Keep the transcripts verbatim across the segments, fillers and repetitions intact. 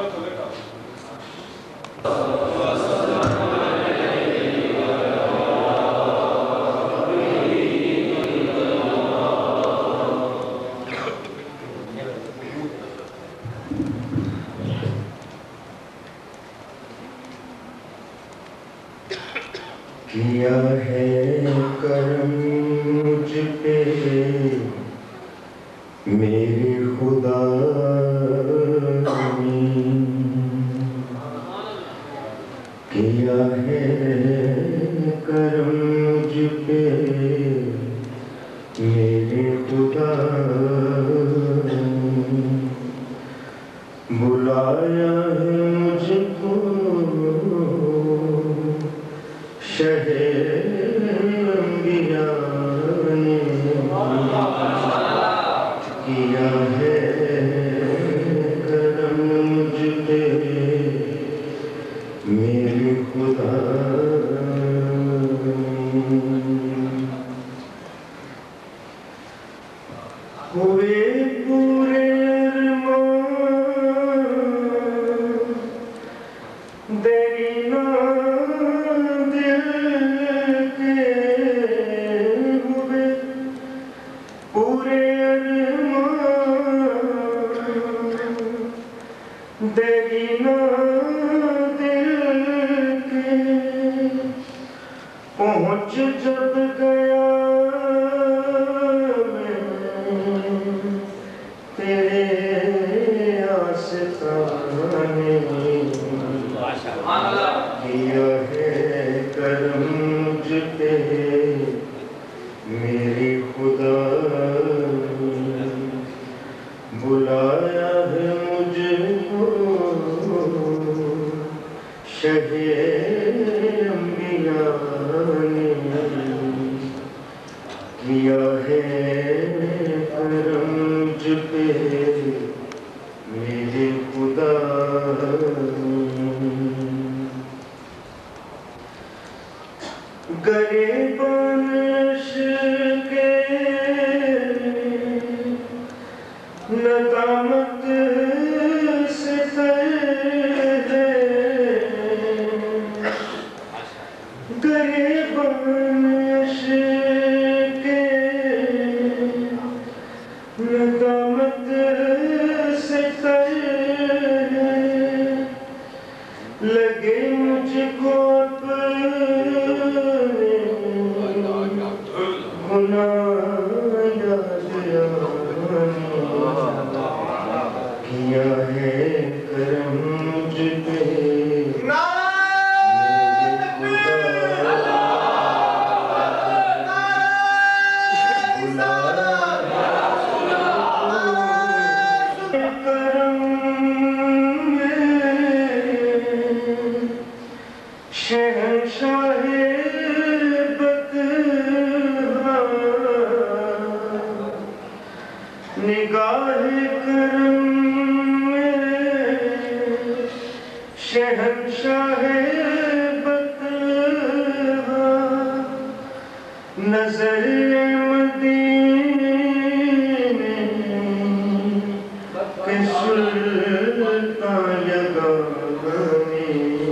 किया है करम मुझ पे मेरे खुदा ने, किया है करम मुझ पे मेरे खुदा ने, बुलाया है मुझको शहे अंबिया ने, किया है करम मुझ पे मेरे खुदा ने। हुए पूरे अरमान देना पूरे अरमान देना दिल के, पहुँच जब गया मैं तेरे आस्ताने, किया है करम मुझ पे मेरे खुदा ने, बुलाया है मुझको शहे अंबिया ने, किया है करम मुझ पे मेरे खुदा ने। गरीबान के नदामत से है, गरीबान के नदामत से है, लगे मुझको गुना याद आने, किया है करम मुझ पे शहंशाहे बदहा निगाहे करम में, शहंशाहे बदहा नजर मदीने के सुल्तान यगाने,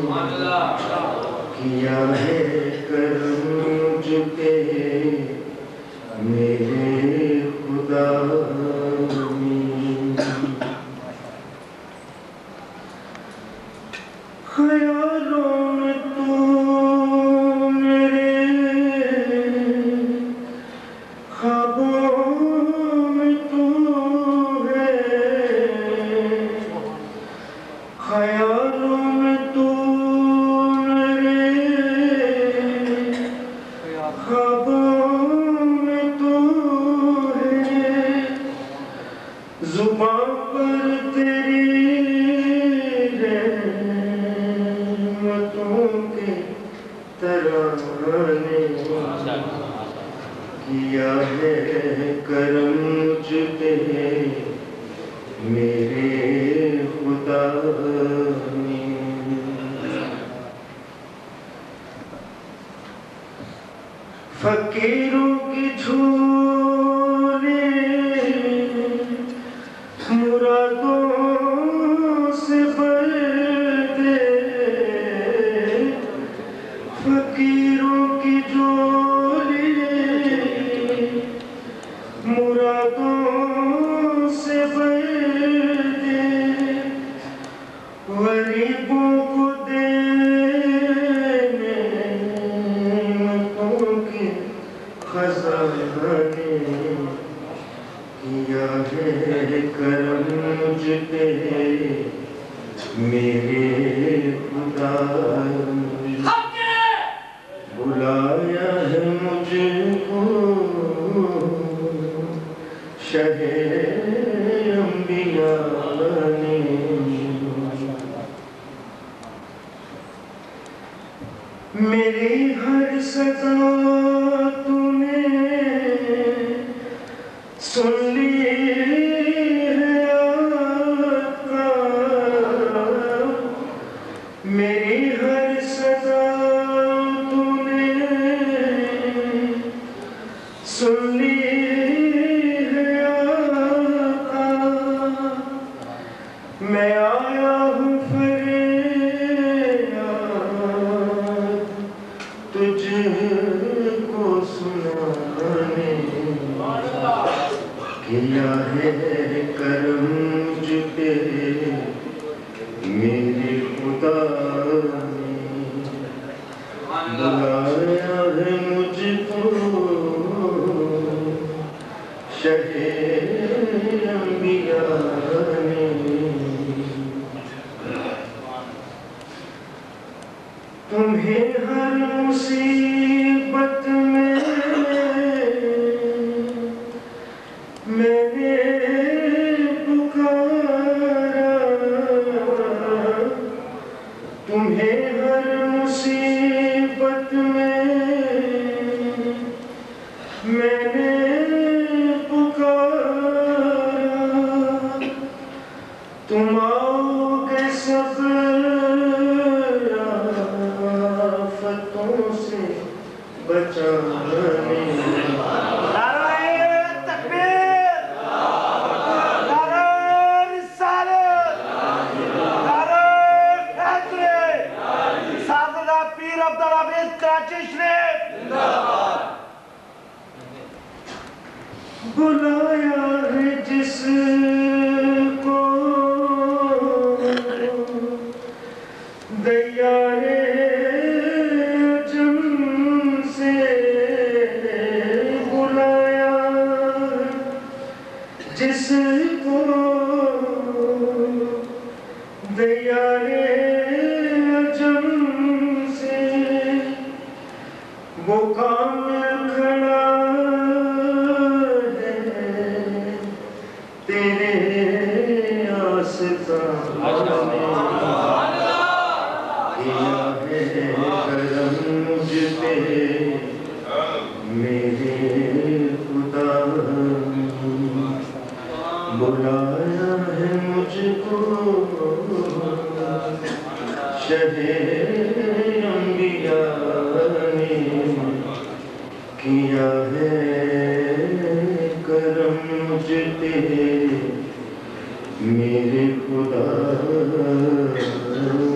किया है करम मुझ पे मेरे खुदा ने। ख्यालों में तू मेरे, ख्वाबों में तू है, ख्यालों में तू ख्वाबों में तू है, जुबां पर तेरी रहमतों के तराने, किया है करम मुझ पे मेरे खुदा ने। फकीरों की झोली मुरादों से भर मुझ पे मेरे खुदा बुलाया है मुझको शहे अंबिया ने। मेरी हर सदा तूने सुन ली है आका, मेरी हर सदा तूने सुन ली है आका। मैं आया हूँ तुझको सुनाने, किया है करम मुझ पे मेरे खुदा ने। बुलाया है मुझको शहे अंबिया ने। तुम्हें हर मुसीबत में मैंने पुकारा, तुम्हें हर मुसीबत में मैंने पुकारा। तुम आओगे सब से बचाने। नारे तकबीर, नारे रिसालत, नारे हैदरी, सादरा पीर अब्दुल हमीद कराची शरीफ जिंदाबाद। बुलाया है जिसको दयारे जिसको दयारे अजम से वो कामिल खड़ा है तेरे आस्ताने। किया है करम मुझ पे मेरे खुदा, बुलाया है मुझको शहे अंबिया ने। किया है करम मुझ पे मेरे खुदा।